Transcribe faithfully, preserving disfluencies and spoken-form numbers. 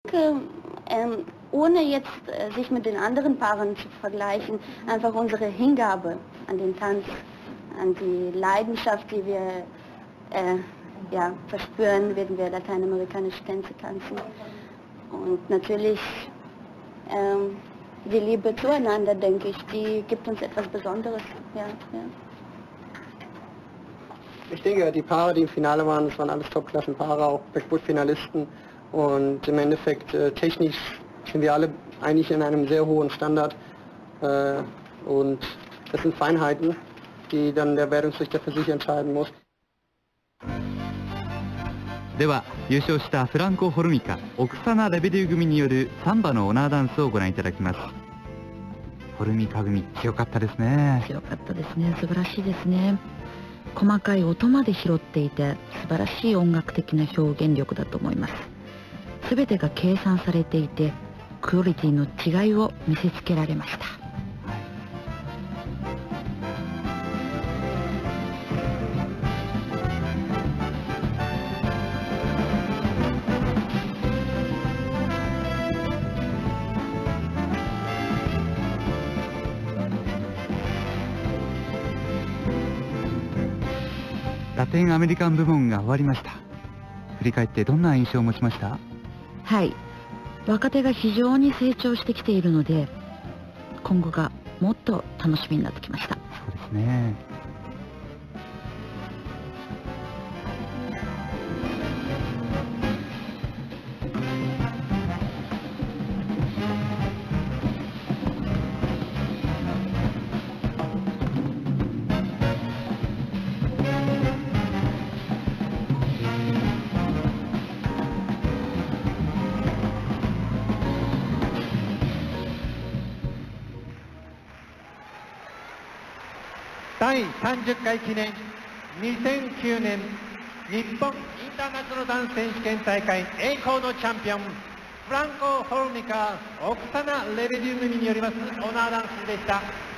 Ähm, ohne jetzt äh, sich mit den anderen Paaren zu vergleichen, einfach unsere Hingabe an den Tanz, an die Leidenschaft, die wir äh, ja, verspüren, wenn wir lateinamerikanische Tänze tanzen. Und natürlich ähm, die Liebe zueinander, denke ich, die gibt uns etwas Besonderes. Ja, ja. Ich denke, die Paare, die im Finale waren, das waren alles Top-Klassen-Paare, auch Backwood-Finalisten. Und im Endeffekt äh, technisch sind wir alle eigentlich in einem sehr hohen Standard. Äh, und das sind Feinheiten, die dann der Wertungsrichter für sich entscheiden muss. では優勝したフランコ・ホルミカ、オクサナ・レベデュ組によるサンバのオナーダンスをご覧いただきます。ホルミカ組強かったですね。 強かったですね。素晴らしいですね。細かい音まで拾っていて素晴らしい音楽的な表現力だと思います。全てが計算されていてクオリティの違いを見せつけられました。 ラテンアメリカン部門が終わりました。振り返ってどんな印象を持ちました？ はい、若手が非常に成長してきているので今後がもっと楽しみになってきました。 そうですね。 だいさんじゅっかい記念にせんきゅうねん日本インターナショナルダンス選手権大会栄光のチャンピオンフランコ・ホルミカ・オクサナ・レベデュ組によりますオナーダンスでした。